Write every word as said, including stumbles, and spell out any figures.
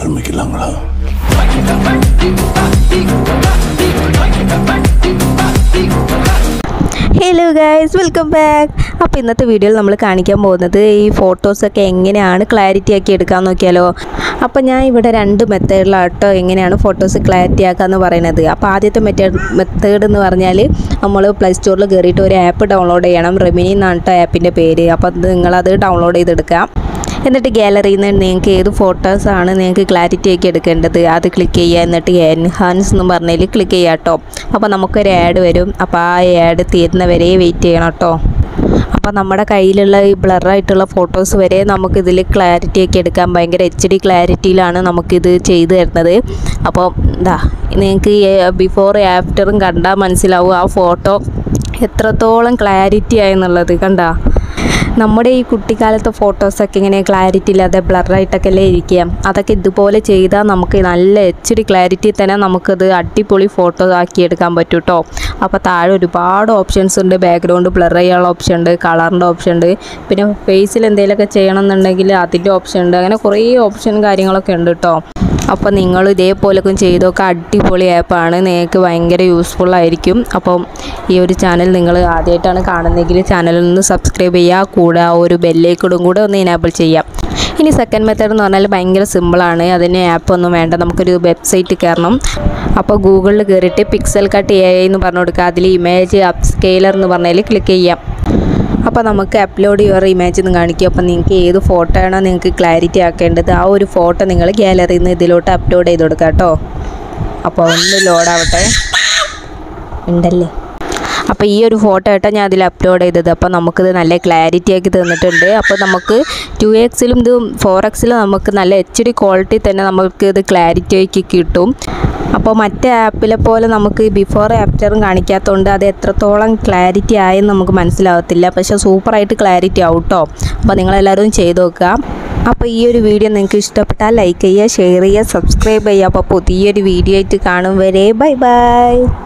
ആരംഭിക്കില്ലാങ്ങളാ. Hello guys, welcome back. അപ്പോൾ ഇന്നത്തെ വീഡിയോയിൽ നമ്മൾ കാണിക്കാൻ പോകുന്നത് ഈ ഫോട്ടോസൊക്കെ എങ്ങനെയാണ് ക്ലാരിറ്റി ആക്കി എടുക്കാൻ നോക്കിയാലോ. അപ്പോൾ ഞാൻ ഇവിടെ രണ്ട് മെത്തേഡിലാട്ടോ എങ്ങനെയാണ് ഫോട്ടോസ് ക്ലാരിറ്റി ആക്കാമെന്ന് പറയുന്നത്. അപ്പോൾ ആദ്യത്തെ മെത്തേഡ് മെത്തേഡ് എന്ന് പറഞ്ഞാൽ നമ്മൾ പ്ലേ സ്റ്റോറിൽ കയറിയിട്ട് ഒരു ആപ്പ് ഡൗൺലോഡ് ചെയ്യണം. റെമിനി എന്നാണ് കേട്ടോ ആപ്പിൻ്റെ പേര്. അപ്പോൾ നിങ്ങളത് ഡൗൺലോഡ് ചെയ്തെടുക്കാം. എന്നിട്ട് ഗാലറിയിൽ നിന്ന് നിങ്ങൾക്ക് ഏത് ഫോട്ടോസാണ് നിങ്ങൾക്ക് ക്ലാരിറ്റി ആക്കി എടുക്കേണ്ടത് അത് ക്ലിക്ക് ചെയ്യുക. എന്നിട്ട് എൻഹാൻസ് എന്ന് പറഞ്ഞതിൽ ക്ലിക്ക് ചെയ്യുക കേട്ടോ. അപ്പോൾ നമുക്കൊരു ആഡ് വരും. അപ്പോൾ ആ ആഡ് തീരുന്നവരെ വെയിറ്റ് ചെയ്യണം കേട്ടോ. അപ്പോൾ നമ്മുടെ കയ്യിലുള്ള ഈ ബ്ലറായിട്ടുള്ള ഫോട്ടോസ് വരെ നമുക്കിതിൽ ക്ലാരിറ്റി ആക്കി എടുക്കാം. ഭയങ്കര എച്ച് ഡി ക്ലാരിറ്റിയിലാണ് നമുക്കിത് ചെയ്തു തരുന്നത്. അപ്പോൾ എന്താ നിങ്ങൾക്ക് ബിഫോർ ആഫ്റ്ററും കണ്ടാൽ മനസ്സിലാവും ആ ഫോട്ടോ എത്രത്തോളം ക്ലാരിറ്റി ആയെന്നുള്ളത്. കണ്ടാ, നമ്മുടെ ഈ കുട്ടിക്കാലത്തെ ഫോട്ടോസൊക്കെ ഇങ്ങനെ ക്ലാരിറ്റി ഇല്ലാതെ ബ്ലറായിട്ടൊക്കെ അല്ലേ ഇരിക്കുക. അതൊക്കെ ഇതുപോലെ ചെയ്താൽ നമുക്ക് നല്ല എച്ച് ഡി ക്ലാരിറ്റി തന്നെ നമുക്കത് അടിപൊളി ഫോട്ടോ ആക്കിയെടുക്കാൻ പറ്റും കേട്ടോ. അപ്പോൾ താഴെ ഒരുപാട് ഓപ്ഷൻസ് ഉണ്ട്. ബാക്ക്ഗ്രൗണ്ട് ബ്ലർ ചെയ്യാനുള്ള ഓപ്ഷൻ ഉണ്ട്, കളറിൻ്റെ ഓപ്ഷൻ ഉണ്ട്, പിന്നെ ഫേസിൽ എന്തെങ്കിലുമൊക്കെ ചെയ്യണമെന്നുണ്ടെങ്കിൽ അതിൻ്റെ ഓപ്ഷൻ ഉണ്ട്. അങ്ങനെ കുറേ ഓപ്ഷൻ കാര്യങ്ങളൊക്കെ ഉണ്ട് കേട്ടോ. അപ്പോൾ നിങ്ങൾ ഇതേപോലൊക്കെ ചെയ്തൊക്കെ അടിപൊളി ആപ്പാണ്, നിങ്ങൾക്ക് ഭയങ്കര യൂസ്ഫുള്ളായിരിക്കും. അപ്പം ഈ ഒരു ചാനൽ നിങ്ങൾ ആദ്യമായിട്ടാണ് കാണുന്നതെങ്കിൽ ചാനലിൽ നിന്ന് സബ്സ്ക്രൈബ് ചെയ്യുക, കൂടെ ആ ഒരു ബെല്ലൈക്കണും കൂടെ ഒന്ന് എനേബിൾ ചെയ്യാം. ഇനി സെക്കൻഡ് മെത്തേഡ് എന്ന് പറഞ്ഞാൽ ഭയങ്കര സിമ്പിളാണ്. അതിന് ആപ്പൊന്നും വേണ്ട, നമുക്കൊരു വെബ്സൈറ്റ് കയറണം. അപ്പോൾ ഗൂഗിളിൽ കയറിയിട്ട് പിക്സൽ കട്ട് എ ഐ എന്ന് പറഞ്ഞു കൊടുക്കുക. അതിൽ ഇമേജ് അപ്പ് സ്കെയിലർ എന്ന് പറഞ്ഞതിൽ ക്ലിക്ക് ചെയ്യാം. അപ്പോൾ നമുക്ക് അപ്ലോഡ് യുവർ ഇമേജ് എന്ന് കാണിക്കും. അപ്പോൾ നിങ്ങൾക്ക് ഏത് ഫോട്ടോ ആണോ നിങ്ങൾക്ക് ക്ലാരിറ്റി ആക്കേണ്ടത് ആ ഒരു ഫോട്ടോ നിങ്ങൾ ഗാലറിയിൽ നിന്ന് ഇതിലോട്ട് അപ്ലോഡ് ചെയ്ത് കൊടുക്കുക കേട്ടോ. അപ്പോൾ ഒന്ന് ലോഡാവട്ടെ. ഉണ്ടല്ലേ. അപ്പോൾ ഈ ഒരു ഫോട്ടോ ആയിട്ടാണ് ഞാൻ അതിൽ അപ്ലോഡ് ചെയ്തത്. അപ്പോൾ നമുക്കിത് നല്ല ക്ലാരിറ്റി ആക്കി തന്നിട്ടുണ്ട്. അപ്പോൾ നമുക്ക് ടു എക്സിലും ഇത് ഫോർ എക്സിലും നമുക്ക് നല്ല എച്ച് ഡി ക്വാളിറ്റി തന്നെ നമുക്ക് ഇത് ക്ലാരിറ്റി ആക്കി കിട്ടും. അപ്പോൾ മറ്റേ ആപ്പിലെ പോലെ നമുക്ക് ബിഫോർ ആഫ്റ്ററും കാണിക്കാത്തതുകൊണ്ട് അത് എത്രത്തോളം ക്ലാരിറ്റി ആയെന്ന് നമുക്ക് മനസ്സിലാവത്തില്ല. പക്ഷേ സൂപ്പറായിട്ട് ക്ലാരിറ്റി ആവും കേട്ടോ. അപ്പോൾ നിങ്ങളെല്ലാവരും ചെയ്ത് നോക്കുക. അപ്പോൾ ഈ ഒരു വീഡിയോ നിങ്ങൾക്ക് ഇഷ്ടപ്പെട്ടാൽ ലൈക്ക് ചെയ്യുക, ഷെയർ ചെയ്യുക, സബ്സ്ക്രൈബ് ചെയ്യുക. അപ്പോൾ പുതിയൊരു വീഡിയോ ആയിട്ട് കാണും വരെ ബൈ ബൈ.